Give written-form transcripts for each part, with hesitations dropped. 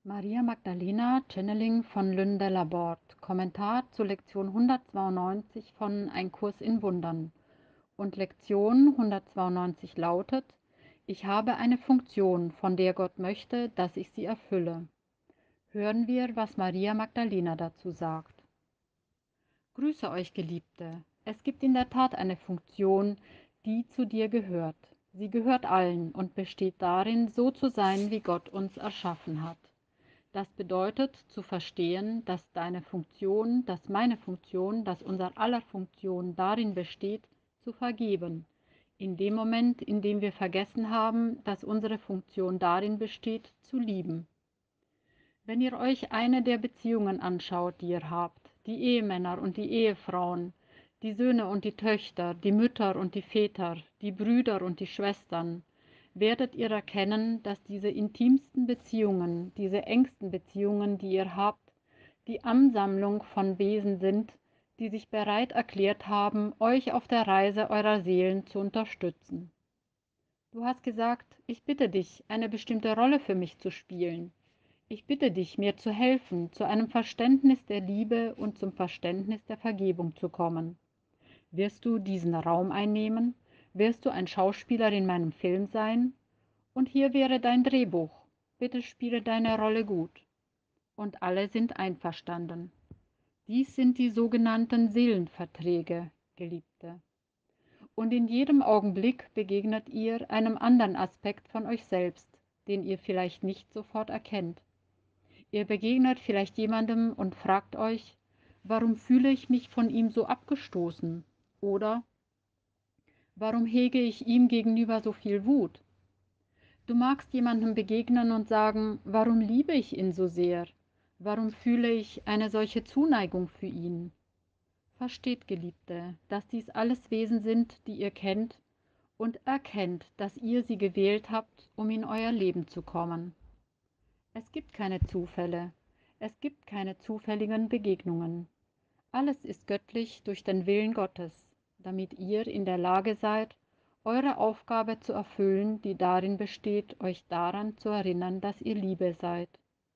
Maria Magdalena Channeling von Lynn Laborde. Kommentar zu Lektion 192 von Ein Kurs in Wundern. Und Lektion 192 lautet: Ich habe eine Funktion, von der Gott möchte, dass ich sie erfülle. Hören wir, was Maria Magdalena dazu sagt. Grüße euch, Geliebte. Es gibt in der Tat eine Funktion, die zu dir gehört. Sie gehört allen und besteht darin, so zu sein, wie Gott uns erschaffen hat. Das bedeutet zu verstehen, dass deine Funktion, dass meine Funktion, dass unser aller Funktion darin besteht, zu vergeben. In dem Moment, in dem wir vergessen haben, dass unsere Funktion darin besteht, zu lieben. Wenn ihr euch eine der Beziehungen anschaut, die ihr habt, die Ehemänner und die Ehefrauen, die Söhne und die Töchter, die Mütter und die Väter, die Brüder und die Schwestern, werdet ihr erkennen, dass diese intimsten Beziehungen, diese engsten Beziehungen, die ihr habt, die Ansammlung von Wesen sind, die sich bereit erklärt haben, euch auf der Reise eurer Seelen zu unterstützen. Du hast gesagt, ich bitte dich, eine bestimmte Rolle für mich zu spielen. Ich bitte dich, mir zu helfen, zu einem Verständnis der Liebe und zum Verständnis der Vergebung zu kommen. Wirst du diesen Raum einnehmen? Wirst du ein Schauspieler in meinem Film sein? Und hier wäre dein Drehbuch. Bitte spiele deine Rolle gut. Und alle sind einverstanden. Dies sind die sogenannten Seelenverträge, Geliebte. Und in jedem Augenblick begegnet ihr einem anderen Aspekt von euch selbst, den ihr vielleicht nicht sofort erkennt. Ihr begegnet vielleicht jemandem und fragt euch, warum fühle ich mich von ihm so abgestoßen? Oder warum hege ich ihm gegenüber so viel Wut? Du magst jemandem begegnen und sagen, warum liebe ich ihn so sehr? Warum fühle ich eine solche Zuneigung für ihn? Versteht, Geliebte, dass dies alles Wesen sind, die ihr kennt und erkennt, dass ihr sie gewählt habt, um in euer Leben zu kommen. Es gibt keine Zufälle, es gibt keine zufälligen Begegnungen. Alles ist göttlich durch den Willen Gottes, damit ihr in der Lage seid, eure Aufgabe zu erfüllen, die darin besteht, euch daran zu erinnern, dass ihr Liebe seid.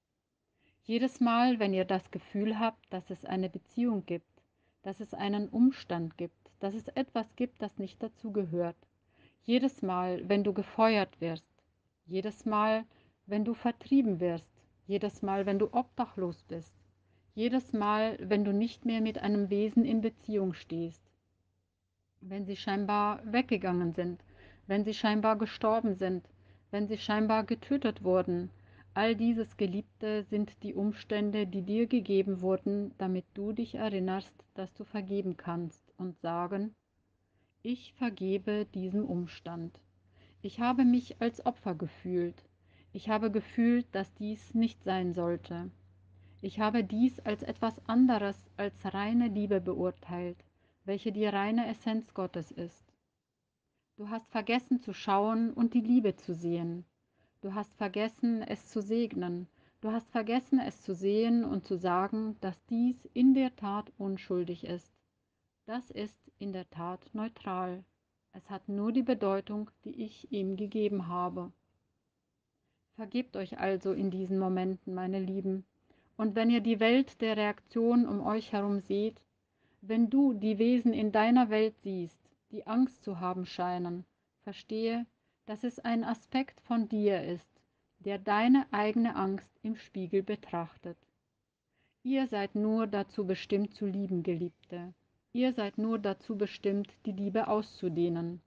Jedes Mal, wenn ihr das Gefühl habt, dass es eine Beziehung gibt, dass es einen Umstand gibt, dass es etwas gibt, das nicht dazugehört, jedes Mal, wenn du gefeuert wirst, jedes Mal, wenn du vertrieben wirst, jedes Mal, wenn du obdachlos bist, jedes Mal, wenn du nicht mehr mit einem Wesen in Beziehung stehst, wenn sie scheinbar weggegangen sind, wenn sie scheinbar gestorben sind, wenn sie scheinbar getötet wurden, all dieses, Geliebte, sind die Umstände, die dir gegeben wurden, damit du dich erinnerst, dass du vergeben kannst und sagen: Ich vergebe diesem Umstand. Ich habe mich als Opfer gefühlt. Ich habe gefühlt, dass dies nicht sein sollte. Ich habe dies als etwas anderes als reine Liebe beurteilt, welche die reine Essenz Gottes ist. Du hast vergessen zu schauen und die Liebe zu sehen. Du hast vergessen, es zu segnen. Du hast vergessen, es zu sehen und zu sagen, dass dies in der Tat unschuldig ist. Das ist in der Tat neutral. Es hat nur die Bedeutung, die ich ihm gegeben habe. Vergebt euch also in diesen Momenten, meine Lieben. Und wenn ihr die Welt der Reaktion um euch herum seht, wenn du die Wesen in deiner Welt siehst, die Angst zu haben scheinen, verstehe, dass es ein Aspekt von dir ist, der deine eigene Angst im Spiegel betrachtet. Ihr seid nur dazu bestimmt zu lieben, Geliebte. Ihr seid nur dazu bestimmt, die Liebe auszudehnen.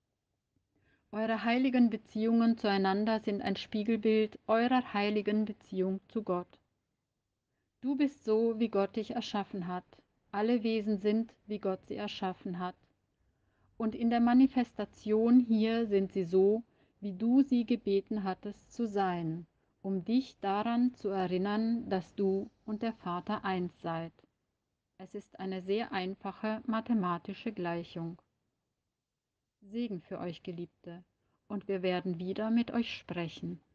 Eure heiligen Beziehungen zueinander sind ein Spiegelbild eurer heiligen Beziehung zu Gott. Du bist so, wie Gott dich erschaffen hat. Alle Wesen sind, wie Gott sie erschaffen hat. Und in der Manifestation hier sind sie so, wie du sie gebeten hattest zu sein, um dich daran zu erinnern, dass du und der Vater eins seid. Es ist eine sehr einfache mathematische Gleichung. Segen für euch, Geliebte, und wir werden wieder mit euch sprechen.